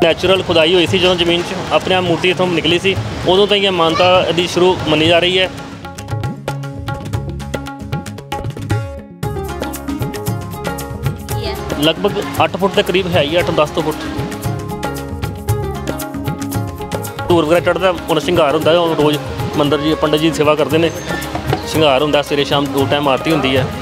Natural ਖੁਦਾਈ ਹੋਈ ਸੀ ਜਦੋਂ ਜ਼ਮੀਨ 'ਚ ਆਪਣੇ ਆਪ ਮੂਰਤੀ ਇੱਥੋਂ ਨਿਕਲੀ ਸੀ, ਉਦੋਂ ਤੋਂ ਹੀ ਇਹ ਮਾਨਤਾ ਇਹਦੀ ਸ਼ੁਰੂ ਮੰਨੀ ਜਾ ਰਹੀ ਹੈ। ਲਗਭਗ 8 ਫੁੱਟ ਦੇ ਕਰੀਬ ਹੈ ਹੀ 8-10 ਫੁੱਟ। ਧੂਰ ਵਗੈਰਾ ਚੜ੍ਹਦਾ, ਉਹਨਾਂ ਸ਼ਿੰਗਾਰ ਹੁੰਦਾ, ਰੋਜ਼ ਮੰਦਰ ਜੀ ਪੰਡਤ ਜੀ ਸੇਵਾ ਕਰਦੇ ਨੇ, ਸ਼ਿੰਗਾਰ ਹੁੰਦਾ, ਸਵੇਰੇ ਸ਼ਾਮ 2 ਟਾਈਮ ਆਰਤੀ ਹੁੰਦੀ ਹੈ।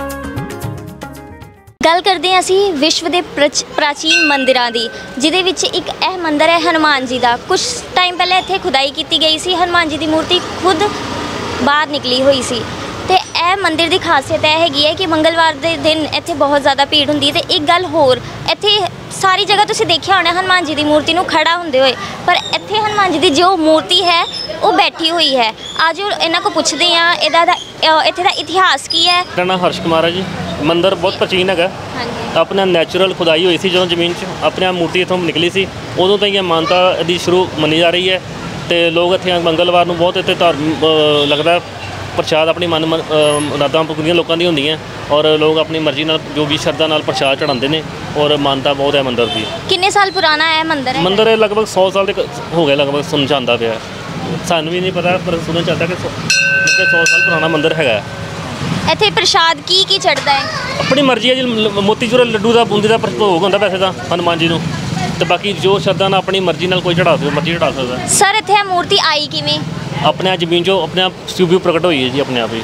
ਗੱਲ ਕਰਦੇ ਹਾਂ ਅਸੀਂ ਵਿਸ਼ਵ ਦੇ ਪ੍ਰਾਚੀਨ ਮੰਦਿਰਾਂ ਦੀ, ਜਿਹਦੇ ਵਿੱਚ ਇੱਕ ਇਹ ਮੰਦਿਰ ਹੈ ਹਨੂੰਮਾਨ ਜੀ ਦਾ। ਕੁਝ ਟਾਈਮ ਪਹਿਲਾਂ ਇੱਥੇ ਖੁਦਾਈ ਕੀਤੀ ਗਈ ਸੀ, ਹਨੂੰਮਾਨ ਜੀ ਦੀ ਮੂਰਤੀ ਖੁਦ ਬਾਹਰ ਨਿਕਲੀ ਹੋਈ ਸੀ। ਤੇ ਇਹ ਮੰਦਿਰ ਦੀ ਖਾਸੀਅਤ ਇਹ ਹੈਗੀ ਹੈ ਕਿ ਮੰਗਲਵਾਰ ਦੇ ਦਿਨ ਇੱਥੇ ਬਹੁਤ ਜ਼ਿਆਦਾ ਭੀੜ ਹੁੰਦੀ ਹੈ। ਤੇ ਇੱਕ ਗੱਲ ਹੋਰ, ਇੱਥੇ ਸਾਰੀ ਜਗ੍ਹਾ ਤੁਸੀਂ ਦੇਖਿਆ ਹੋਣਾ ਹਨੂੰਮਾਨ ਜੀ ਦੀ ਮੂਰਤੀ ਨੂੰ ਖੜਾ ਹੁੰਦੇ ਹੋਏ, ਪਰ ਇੱਥੇ ਹਨੂੰਮਾਨ ਜੀ ਦੀ ਜੋ ਮੂਰਤੀ ਹੈ ਉਹ ਬੈਠੀ ਹੋਈ ਹੈ। ਅੱਜ ਇਹਨਾਂ ਕੋਲ ਪੁੱਛਦੇ ਹਾਂ ਇੱਥੇ ਦਾ ਇਤਿਹਾਸ ਕੀ ਹੈ। ਮੇਰਾ ਨਾਮ ਹਰਸ਼ ਕੁਮਾਰ ਹੈ ਜੀ। ਮੰਦਿਰ ਬਹੁਤ ਪ੍ਰਾਚੀਨ ਹੈਗਾ। ਆਪਣਾ ਨੈਚੁਰਲ ਖੁਦਾਈ ਹੋਈ ਸੀ ਜਦੋਂ ਜ਼ਮੀਨ 'ਚ ਆਪਣੇ ਆਪ ਮੂਰਤੀ ਇੱਥੋਂ ਨਿਕਲੀ ਸੀ, ਉਦੋਂ ਤੋਂ ਹੀ ਇਹ ਮਾਨਤਾ ਇਹਦੀ ਸ਼ੁਰੂ ਮੰਨੀ ਜਾ ਰਹੀ ਹੈ। ਅਤੇ ਲੋਕ ਇੱਥੇ ਮੰਗਲਵਾਰ ਨੂੰ ਬਹੁਤ ਇੱਥੇ ਲੱਗਦਾ ਪ੍ਰਸ਼ਾਦ ਆਪਣੀ ਮਨ ਮੁਰਾਦਾਂ ਪੂਰੀਆਂ ਲੋਕਾਂ ਦੀਆਂ ਹੁੰਦੀਆਂ, ਔਰ ਲੋਕ ਆਪਣੀ ਮਰਜ਼ੀ ਨਾਲ ਜੋ ਵੀ ਸ਼ਰਧਾ ਨਾਲ ਪ੍ਰਸ਼ਾਦ ਚੜ੍ਹਾਉਂਦੇ ਨੇ, ਔਰ ਮਾਨਤਾ ਬਹੁਤ ਹੈ ਮੰਦਿਰ ਦੀ। ਕਿੰਨੇ ਸਾਲ ਪੁਰਾਣਾ ਹੈ ਮੰਦਿਰ? ਮੰਦਿਰ ਲਗਭਗ 100 ਸਾਲ ਦੇ ਹੋ ਗਏ, ਲਗਭਗ ਸੁਣ ਜਾਂਦਾ ਪਿਆ। ਸਾਨੂੰ ਵੀ ਨਹੀਂ ਪਤਾ, ਪਰ ਸੁਣਨ ਚਾਹਤਾ ਕਿ 100 ਸਾਲ ਪੁਰਾਣਾ ਮੰਦਿਰ ਹੈਗਾ। ਇੱਥੇ ਪ੍ਰਸ਼ਾਦ ਕੀ ਚੜ੍ਹਦਾ ਹੈ? ਆਪਣੀ ਮਰਜ਼ੀ ਹੈ ਜੀ। ਮੋਤੀਚੂਰ ਲੱਡੂ ਦਾ, ਬੂੰਦੀ ਦਾ ਭੋਗ ਹੁੰਦਾ ਵੈਸੇ ਤਾਂ ਹਨੂੰਮਾਨ ਜੀ ਨੂੰ, ਤੇ ਬਾਕੀ ਜੋ ਸ਼ਰਧਾ ਨਾਲ ਆਪਣੀ ਮਰਜ਼ੀ ਨਾਲ ਕੋਈ ਚੜ੍ਹਾ ਸਕਦਾ, ਮਰਜ਼ੀ ਚੜ੍ਹਾ ਸਕਦਾ। ਸਰ ਇੱਥੇ ਇਹ ਮੂਰਤੀ ਆਈ ਕਿਵੇਂ? ਆਪਣੇ ਆਪ ਜ਼ਮੀਨ 'ਚੋਂ ਆਪਣੇ ਆਪ ਸਵਿਊ ਪ੍ਰਗਟ ਹੋਈ ਹੈ ਜੀ, ਆਪਣੇ ਆਪ ਹੀ।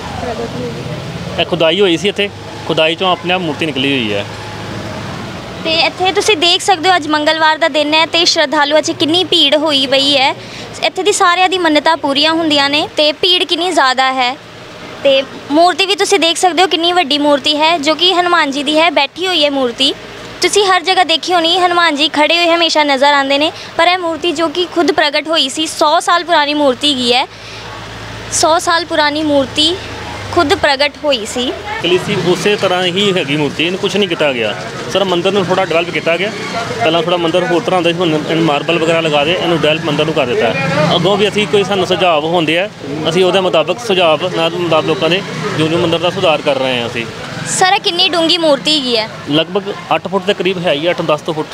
ਇਹ ਖੁਦਾਈ ਹੋਈ ਸੀ, ਇੱਥੇ ਖੁਦਾਈ 'ਚੋਂ ਆਪਣੇ ਆਪ ਮੂਰਤੀ ਨਿਕਲੀ ਹੋਈ ਹੈ। ਤੇ ਇੱਥੇ ਤੁਸੀਂ ਦੇਖ ਸਕਦੇ ਹੋ ਅੱਜ ਮੰਗਲਵਾਰ ਦਾ ਦਿਨ ਹੈ ਤੇ ਸ਼ਰਧਾਲੂਆਂ 'ਚ ਕਿੰਨੀ ਭੀੜ ਹੋਈ ਪਈ ਹੈ। ਇੱਥੇ ਦੀ ਸਾਰਿਆਂ ਦੀ ਮੰਨਤਾਂ ਪੂਰੀਆਂ ਹੁੰਦੀਆਂ ਨੇ ਤੇ ਭੀੜ ਕਿੰਨੀ ਜ਼ਿਆਦਾ ਹੈ। ਤੇ ਮੂਰਤੀ ਵੀ ਤੁਸੀਂ ਦੇਖ ਸਕਦੇ ਹੋ ਕਿੰਨੀ ਵੱਡੀ ਮੂਰਤੀ ਹੈ, ਜੋ ਕਿ ਹਨੂੰਮਾਨ ਜੀ ਦੀ ਹੈ, ਬੈਠੀ ਹੋਈ ਹੈ ਮੂਰਤੀ। ਤੁਸੀਂ ਹਰ ਜਗ੍ਹਾ ਦੇਖੀ ਹੋਣੀ ਹਨੂੰਮਾਨ ਜੀ ਖੜੇ ਹੋਏ ਹਮੇਸ਼ਾ ਨਜ਼ਰ ਆਉਂਦੇ ਨੇ, ਪਰ ਇਹ ਮੂਰਤੀ ਜੋ ਕਿ ਖੁਦ ਪ੍ਰਗਟ ਹੋਈ ਸੀ, 100 ਸਾਲ ਪੁਰਾਣੀ ਮੂਰਤੀ ਹੈਗੀ ਹੈ। 100 ਸਾਲ ਪੁਰਾਣੀ ਮੂਰਤੀ ਖੁਦ ਪ੍ਰਗਟ ਹੋਈ ਸੀ। ਸੀ ਉਸੇ ਤਰ੍ਹਾਂ ਹੀ ਹੈਗੀ ਮੂਰਤੀ, ਇਹਨੂੰ ਕੁਛ ਨਹੀਂ ਕੀਤਾ ਗਿਆ। ਸਰ ਮੰਦਿਰ ਨੂੰ ਥੋੜ੍ਹਾ ਡਿਵੈਲਪ ਕੀਤਾ ਗਿਆ। ਪਹਿਲਾਂ ਥੋੜ੍ਹਾ ਮੰਦਿਰ ਹੋਰ ਤਰ੍ਹਾਂ ਹੁੰਦਾ ਸੀ, ਹੁਣ ਇਹਨੂੰ ਮਾਰਬਲ ਵਗੈਰਾ ਲਗਾ ਦੇ ਇਹਨੂੰ ਡਿਵੈਲਪ ਮੰਦਿਰ ਨੂੰ ਕਰ ਦਿੱਤਾ ਹੈ। ਅੱਗੋਂ ਵੀ ਅਸੀਂ ਕੋਈ ਸਾਨੂੰ ਸੁਝਾਅ ਹੁੰਦੇ ਆ, ਅਸੀਂ ਉਹਦੇ ਮੁਤਾਬਕ ਸੁਝਾਅ ਨਾਲ ਮੁਤਾਬਕ ਲੋਕਾਂ ਦੇ ਜੋ ਮੰਦਿਰ ਦਾ ਸੁਧਾਰ ਕਰ ਰਹੇ ਹਾਂ ਅਸੀਂ। ਸਰ ਕਿੰਨੀ ਡੂੰਘੀ ਮੂਰਤੀ ਹੈਗੀ ਹੈ? ਲਗਭਗ 8 ਫੁੱਟ ਦੇ ਕਰੀਬ ਹੈ ਹੀ 8-10 ਫੁੱਟ।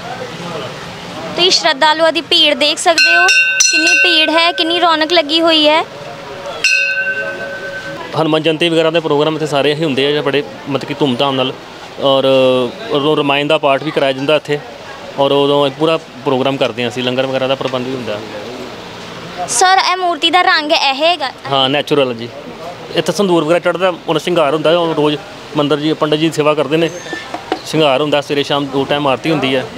ਤੁਸੀਂ ਸ਼ਰਧਾਲੂਆਂ ਦੀ ਭੀੜ ਦੇਖ ਸਕਦੇ ਹੋ, ਕਿੰਨੀ ਭੀੜ ਹੈ, ਕਿੰਨੀ ਰੌਣਕ ਲੱਗੀ ਹੋਈ ਹੈ। ਹਨੂੰਮਾਨ ਜਯੰਤੀ ਵਗੈਰਾ ਦੇ ਪ੍ਰੋਗਰਾਮ ਇੱਥੇ ਸਾਰੇ ਹੀ ਹੁੰਦੇ ਆ ਬੜੇ ਮਤਲਬ ਕਿ ਧੂਮਧਾਮ ਨਾਲ, ਔਰ ਉਦੋਂ ਰਾਮਾਇਣ ਦਾ ਪਾਠ ਵੀ ਕਰਾਇਆ ਜਾਂਦਾ ਇੱਥੇ, ਔਰ ਉਦੋਂ ਪੂਰਾ ਪ੍ਰੋਗਰਾਮ ਕਰਦੇ ਹਾਂ ਅਸੀਂ। ਲੰਗਰ ਵਗੈਰਾ ਦਾ ਪ੍ਰਬੰਧ ਵੀ ਹੁੰਦਾ। ਸਰ ਇਹ ਮੂਰਤੀ ਦਾ ਰੰਗ ਇਹ ਹੈਗਾ? ਹਾਂ, ਨੈਚੁਰਲ ਜੀ। ਇੱਥੇ ਸੰਦੂਰ ਵਗੈਰਾ ਚੜ੍ਹਦਾ, ਉਹਨਾਂ ਸ਼ਿੰਗਾਰ ਹੁੰਦਾ, ਰੋਜ਼ ਮੰਦਰ ਜੀ ਪੰਡਤ ਜੀ ਸੇਵਾ ਕਰਦੇ ਨੇ, ਸ਼ਿੰਗਾਰ ਹੁੰਦਾ, ਸਵੇਰੇ ਸ਼ਾਮ 2 ਟਾਈਮ ਆਰਤੀ ਹੁੰਦੀ ਹੈ।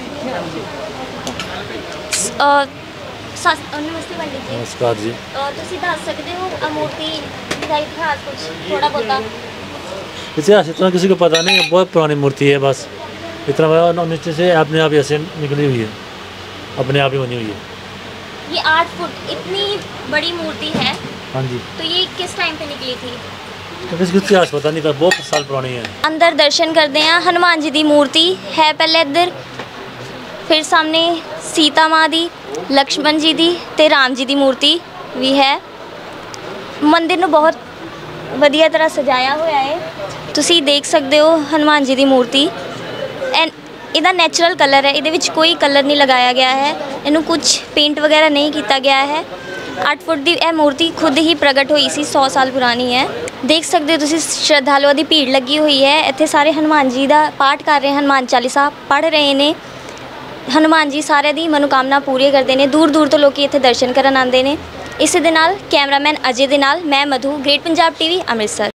ਨਮਸਤੇ ਪੰਡਿਤ ਜੀ। नमस्कार जी। ਤੁਸੀਂ ਦੱਸ ਸਕਦੇ ਹੋ ਮੂਰਤੀ ਦਾ इतिहास कुछ थोड़ा बहुत? इतिहास इतना किसी को पता नहीं है, बहुत पुरानी मूर्ति है, बस इतना बड़ा नीचे से अपने आप ऐसे निकली हुई है, अपने आप ही बनी हुई है। ये 8 फुट इतनी बड़ी मूर्ति है। हाँ जी। तो ये किस टाइम पे निकली थी? तो किसी को इतिहास पता नहीं था, बहुत साल पुरानी है। अंदर दर्शन करते हैं, हनुमान जी की मूर्ति है पहले इधर, फिर सामने सीता माँ दी, लक्ष्मण जी दी ते राम जी की मूर्ति भी है। ਮੰਦਿਰ ਨੂੰ ਬਹੁਤ ਵਧੀਆ ਤਰ੍ਹਾਂ ਸਜਾਇਆ ਹੋਇਆ ਹੈ। ਤੁਸੀਂ ਦੇਖ ਸਕਦੇ ਹੋ ਹਨੂੰਮਾਨ ਜੀ ਦੀ ਮੂਰਤੀ। ਇਹਦਾ ਨੈਚੁਰਲ ਕਲਰ ਹੈ, ਇਹਦੇ ਵਿੱਚ ਕੋਈ ਕਲਰ ਨਹੀਂ ਲਗਾਇਆ ਗਿਆ ਹੈ, ਇਹਨੂੰ ਕੁਝ ਪੇਂਟ ਵਗੈਰਾ ਨਹੀਂ ਕੀਤਾ ਗਿਆ ਹੈ। 8 ਫੁੱਟ ਦੀ ਇਹ ਮੂਰਤੀ ਖੁਦ ਹੀ ਪ੍ਰਗਟ ਹੋਈ ਸੀ, 100 ਸਾਲ ਪੁਰਾਣੀ ਹੈ। ਦੇਖ ਸਕਦੇ ਹੋ ਤੁਸੀਂ ਸ਼ਰਧਾਲੂਆਂ ਦੀ ਭੀੜ ਲੱਗੀ ਹੋਈ ਹੈ। ਇੱਥੇ ਸਾਰੇ ਹਨੂੰਮਾਨ ਜੀ ਦਾ ਪਾਠ ਕਰ ਰਹੇ, ਹਨੂੰਮਾਨ ਚਾਲੀਸਾ ਪੜ੍ਹ ਰਹੇ ਨੇ। ਹਨੂੰਮਾਨ ਜੀ ਸਾਰਿਆਂ ਦੀ ਮਨੋਕਾਮਨਾ ਪੂਰੀ ਕਰਦੇ ਨੇ। ਦੂਰ ਦੂਰ ਤੋਂ ਲੋਕ ਇੱਥੇ ਦਰਸ਼ਨ ਕਰਨ ਆਉਂਦੇ ਨੇ। ਇਸ ਦੇ ਨਾਲ ਕੈਮਰਾਮੈਨ ਅਜੇ ਦੇ ਨਾਲ ਮੈਂ ਮਧੂ, ਗ੍ਰੇਟ ਪੰਜਾਬ TV ਅੰਮ੍ਰਿਤਸਰ।